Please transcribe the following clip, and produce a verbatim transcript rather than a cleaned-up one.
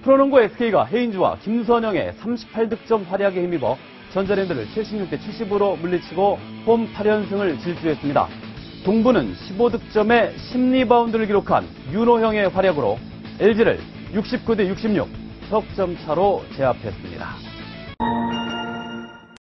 프로농구 에스케이가 헤인즈와 김선영의 삼십팔 득점 활약에 힘입어 전자랜드를 칠십육 대 칠십으로 물리치고 홈 팔 연승을 질주했습니다. 동부는 십오 득점에 십 리바운드를 기록한 윤호형의 활약으로 엘지를 육십구 대 육십육 석점 차로 제압했습니다.